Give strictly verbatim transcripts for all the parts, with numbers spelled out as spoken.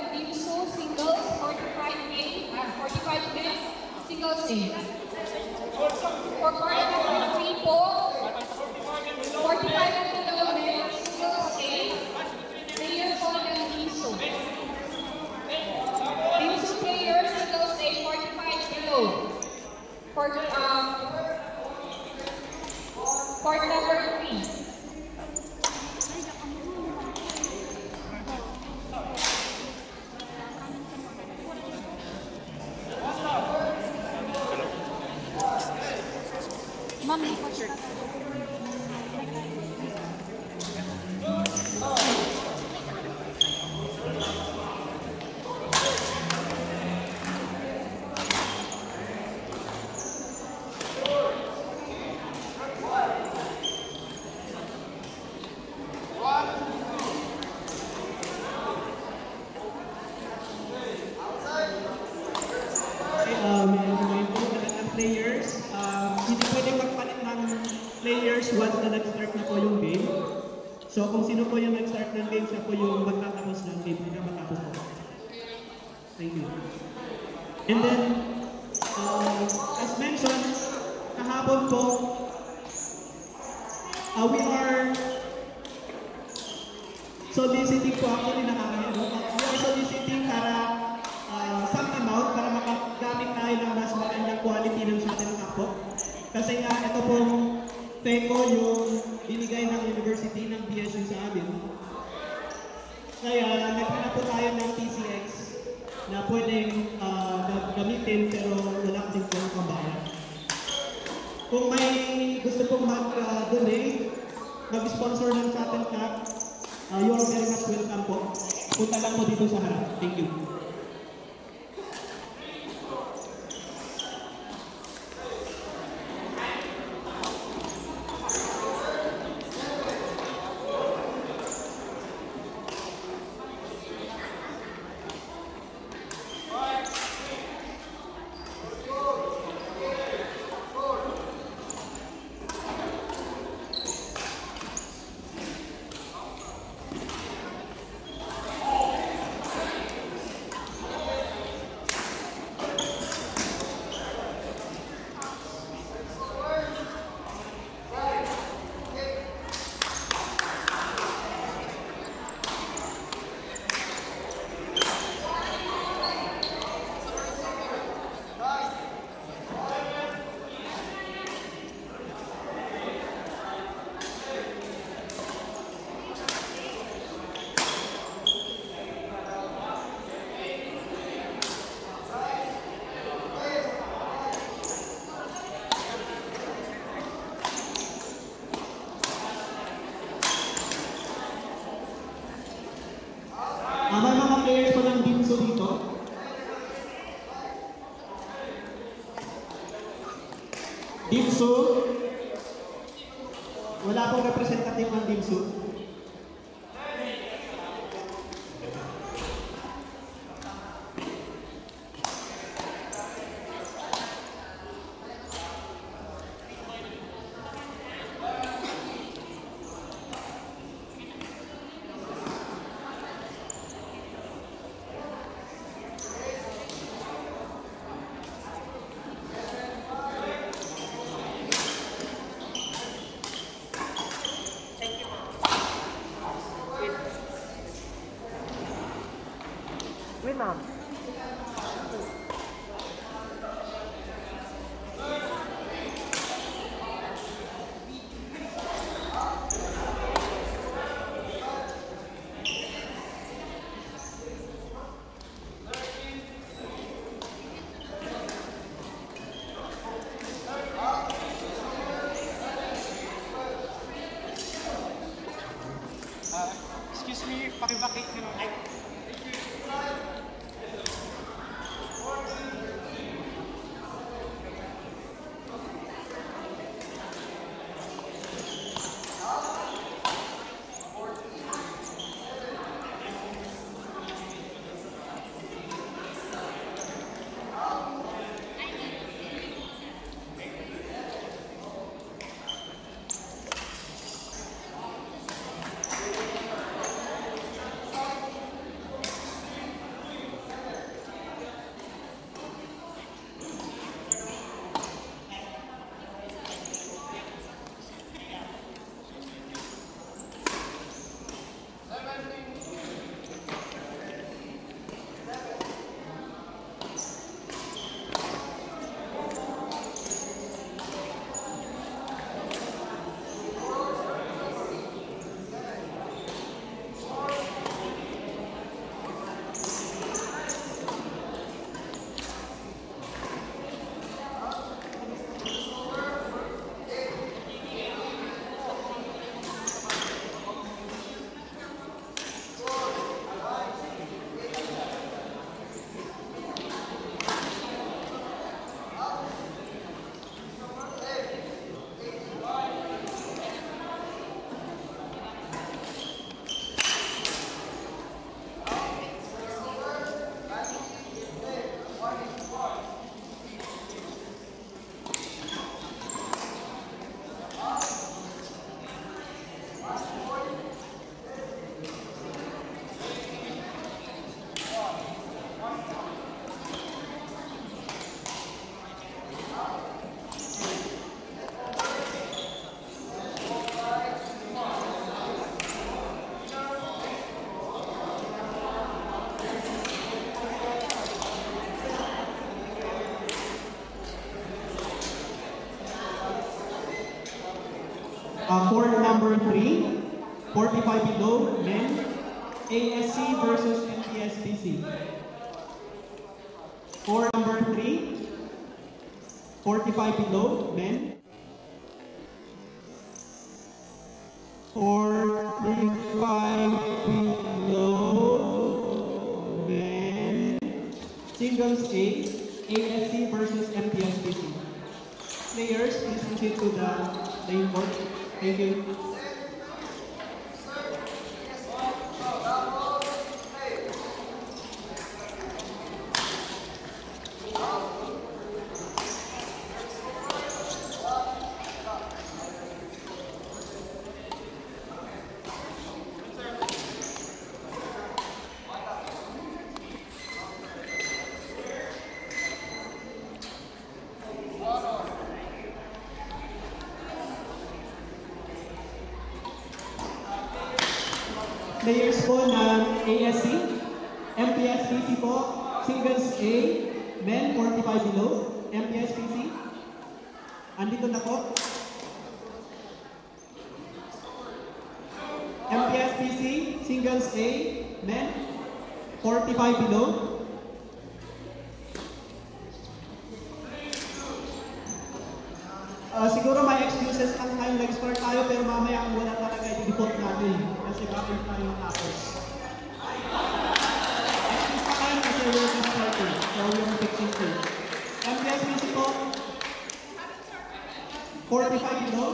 Bimsu singles, forty-five A, uh, forty-five minutes, singles A. For part number three po, forty-five and below minutes, singles A. Player po ng Bimsu. Bimsu player, singles A, forty-five below. For, um, part number three. Mom, what's your... Players, um, hindi pwedeng magpalit ng players once na nag-start na po yung game. So kung sino po yung nag-start ng game, siya po yung magtatapos ng game, hindi matapos po. Thank you. And then, uh, as mentioned, kahapon po, uh, we are soliciting po ako, hindi nakakahiyo. We are soliciting para uh, some amount para makagamit tayo ng mas magandang quality ng shuttle cup po. Kasi nga, ito pong Teco yung binigay ng University ng B S U sa amin. Kaya, naghanap po tayo ng T C X na pwedeng uh, gamitin pero wala kasing pong pambayad. Kung may gusto pong mag-donate, uh, mag-sponsor ng shuttle cup, uh, you are very much welcome po. Punta lang po dito sa harap. Thank you. Uh, may mga players po ng Bimsu dito. Bimsu. Wala pong representative ng Bimsu. Wait, Mom. Uh, excuse me, pakibakit nyo. Ay. Uh, for number three, forty-five below, men, A S C versus M P S P C. For number three, forty-five below, men. forty-five below, men. Singles A, A S C versus M P S P C. Players, please proceed to the playing board. Thank you. Players po ng A S C, M P S P C po, singles A, men forty-five below, M P S P C, andito na po. M P S P C, singles A, men forty-five below. Uh, siguro may excuses ang tayo nag-score tayo pero mamaya kung wala talaga i-deport natin kasi bakit tayo natapos. Excuse pa kayo kasi we're just starting. So we're fixing things. M P S P C po, forty-five below.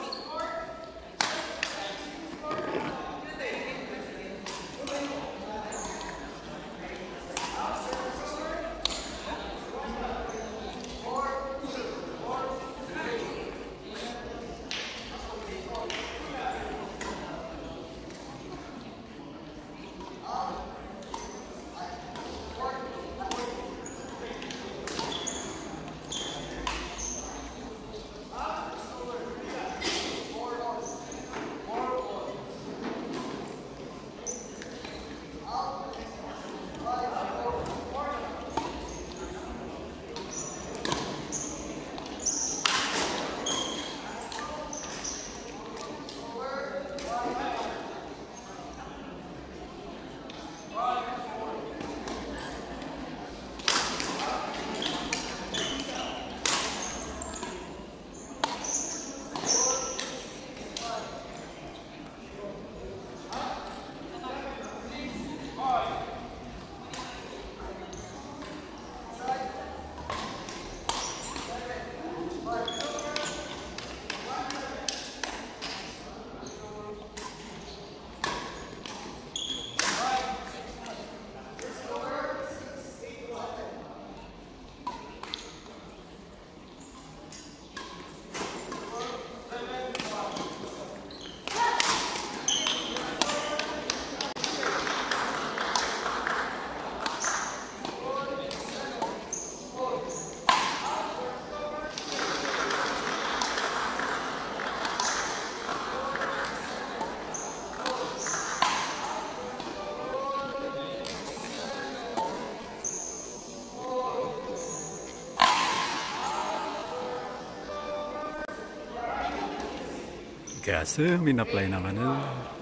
Kasi min-apply naman na.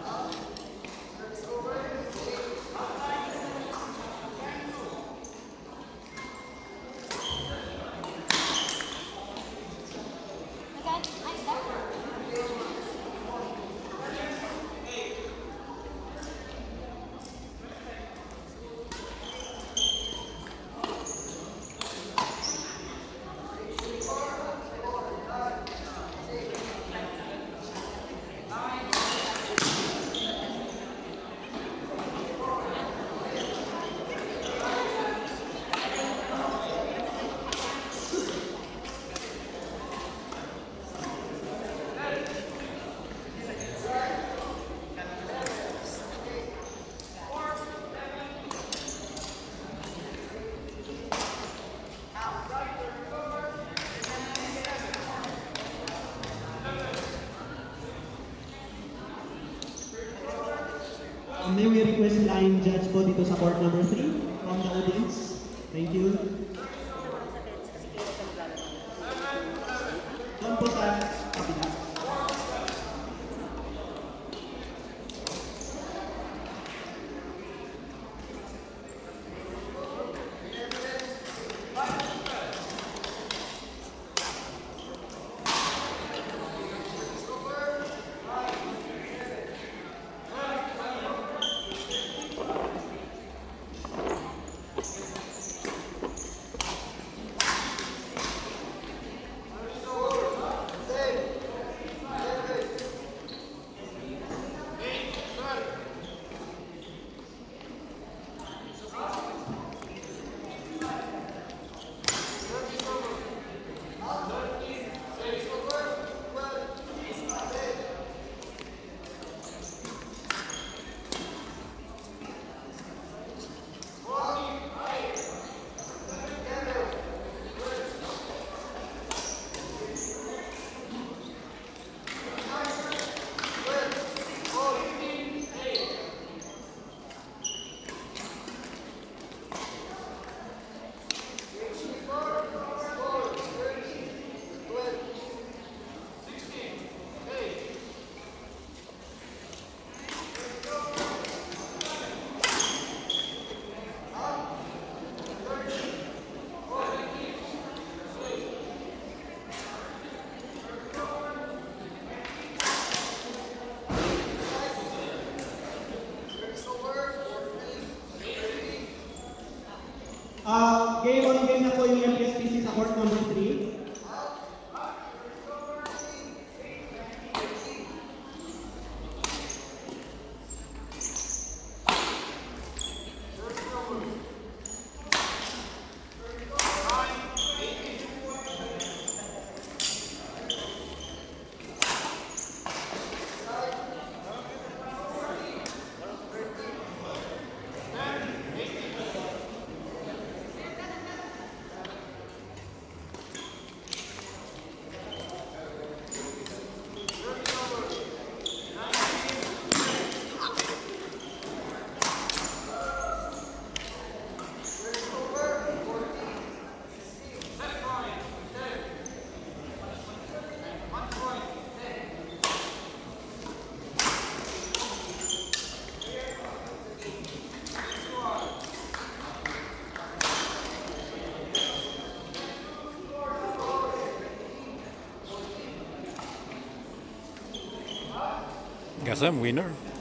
May we request line judge po dito sa court number three from the audience. Thank you. Doon po sa kapila. Uh, game on game na po yung M P S P C sa court number three. Guess I'm winner.